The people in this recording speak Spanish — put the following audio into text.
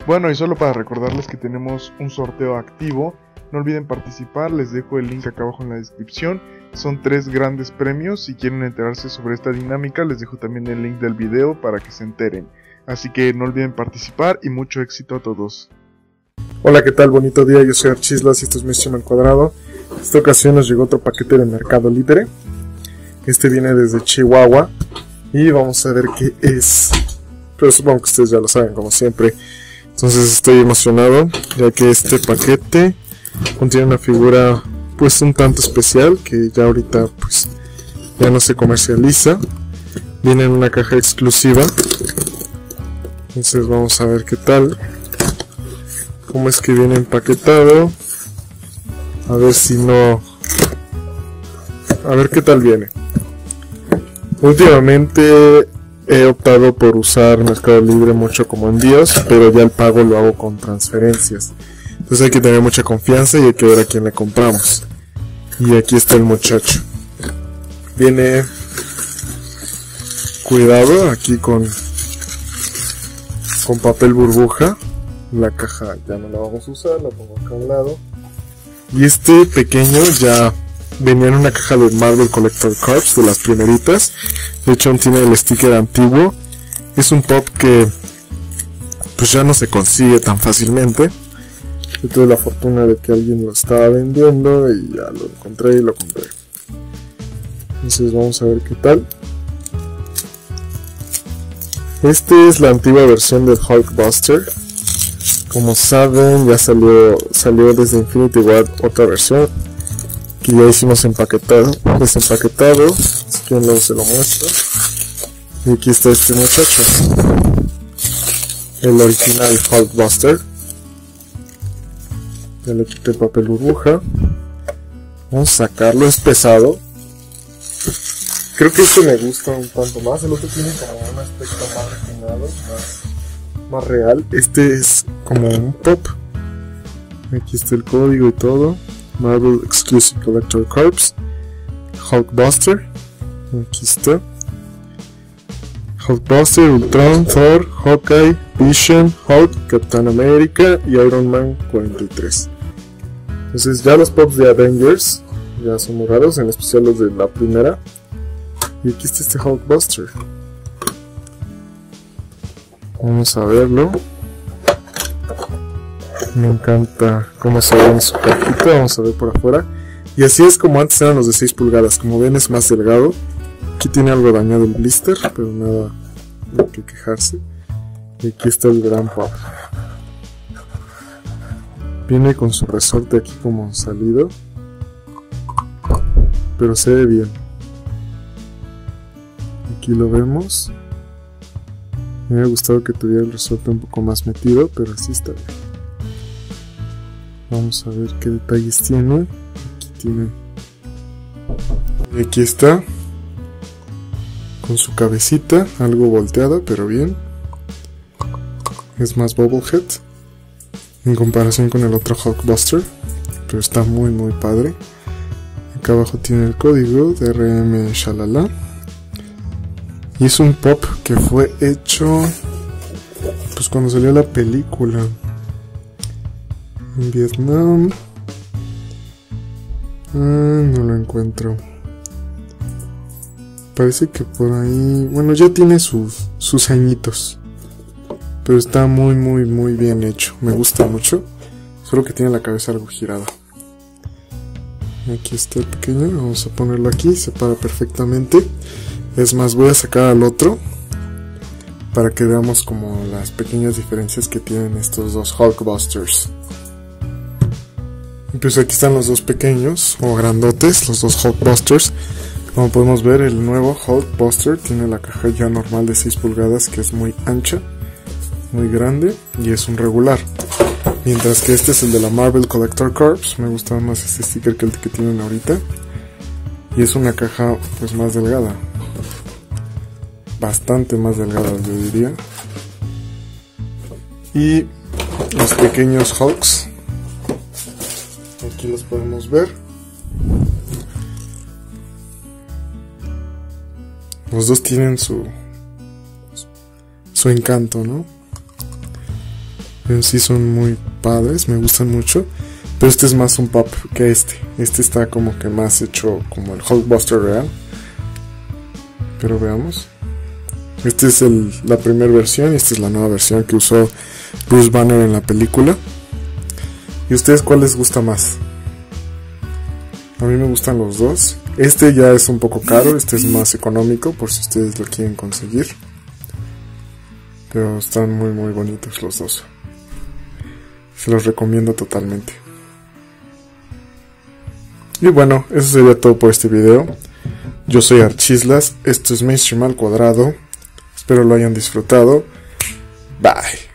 Bueno, y solo para recordarles que tenemos un sorteo activo. No olviden participar, les dejo el link acá abajo en la descripción. Son 3 grandes premios. Si quieren enterarse sobre esta dinámica, les dejo también el link del video para que se enteren. Así que no olviden participar y mucho éxito a todos. Hola, ¿qué tal? Bonito día, yo soy Archislas y esto es Mission al Cuadrado. En esta ocasión nos llegó otro paquete de Mercado Libre. Este viene desde Chihuahua y vamos a ver qué es. Pero supongo que ustedes ya lo saben, como siempre. Entonces estoy emocionado, ya que este paquete contiene una figura pues un tanto especial, que ya ahorita pues ya no se comercializa. Viene en una caja exclusiva. Entonces vamos a ver qué tal. Cómo es que viene empaquetado. A ver si no... A ver qué tal viene. Últimamente he optado por usar Mercado Libre mucho como envíos, pero ya el pago lo hago con transferencias. Entonces hay que tener mucha confianza y hay que ver a quién le compramos. Y aquí está el muchacho. Viene cuidado aquí con papel burbuja. La caja ya no la vamos a usar, la pongo acá a un lado. Y este pequeño ya venía en una caja de Marvel Collector Corps, de las primeritas. De hecho tiene el sticker antiguo. Es un pop que pues ya no se consigue tan fácilmente. Yo tuve la fortuna de que alguien lo estaba vendiendo y ya lo encontré y lo compré. Entonces vamos a ver qué tal. Este es la antigua versión del Hulkbuster. Como saben, ya salió desde Infinity War otra versión que ya hicimos desempaquetado. Si quieren luego se lo muestro. Y aquí está este muchacho, el original Hulkbuster. Ya le quité el papel burbuja. Vamos a sacarlo, es pesado. Creo que este me gusta un tanto más. El otro tiene como un aspecto más refinado, más real. Este es como un pop. Aquí está el código y todo. Marvel Exclusive Collector Corps. Hulkbuster. Aquí está. Hulkbuster, Ultron, Thor, Hawkeye, Vision, Hulk, Captain America y Iron Man 43. Entonces ya los pops de Avengers ya son muy raros, en especial los de la primera. Y aquí está este Hulkbuster. Vamos a verlo. Me encanta cómo se ve en su cajita. Vamos a ver por afuera. Y así es como antes eran los de 6 pulgadas. Como ven es más delgado. Aquí tiene algo dañado el blister, pero nada de que quejarse. Y aquí está el gran pop. Viene con su resorte aquí como salido, pero se ve bien. Aquí lo vemos. Me hubiera gustado que tuviera el resorte un poco más metido, pero así está bien. Vamos a ver qué detalles tiene. Aquí tiene. Y aquí está. Con su cabecita, algo volteada, pero bien. Es más bobblehead en comparación con el otro Hulkbuster, pero está muy muy padre. Acá abajo tiene el código de RM Shalala. Y es un pop que fue hecho pues cuando salió la película en Vietnam. No lo encuentro. Parece que por ahí... Bueno, ya tiene sus añitos. Pero está muy muy muy bien hecho. Me gusta mucho. Solo que tiene la cabeza algo girada. Aquí está el pequeño. Vamos a ponerlo aquí. Se para perfectamente. Es más, voy a sacar al otro para que veamos como las pequeñas diferencias que tienen estos dos Hulkbusters. Y pues aquí están los dos pequeños o grandotes, los dos Hulkbusters. Como podemos ver, el nuevo Hulkbuster tiene la caja ya normal de 6 pulgadas, que es muy ancha, muy grande, y es un regular. Mientras que este es el de la Marvel Collector Corps. Me gusta más este sticker que el que tienen ahorita. Y es una caja pues más delgada. Bastante más delgada, yo diría. Y los pequeños Hulks, aquí los podemos ver. Los dos tienen su encanto, ¿no? En sí son muy padres, me gustan mucho. Pero este es más un pop que este. Este está como que más hecho como el Hulkbuster real. Pero veamos. Esta es la primera versión y esta es la nueva versión que usó Bruce Banner en la película. ¿Y ustedes cuál les gusta más? A mí me gustan los dos. Este ya es un poco caro, este es más económico por si ustedes lo quieren conseguir. Pero están muy muy bonitos los dos. Se los recomiendo totalmente. Y bueno, eso sería todo por este video. Yo soy Archislas, esto es Mainstream al Cuadrado. Espero lo hayan disfrutado. Bye.